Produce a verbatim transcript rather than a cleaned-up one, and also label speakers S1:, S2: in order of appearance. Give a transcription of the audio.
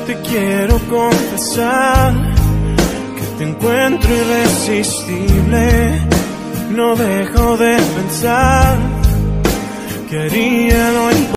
S1: te quiero confesar que te encuentro irresistible. No dejo de pensar que haría lo imposible.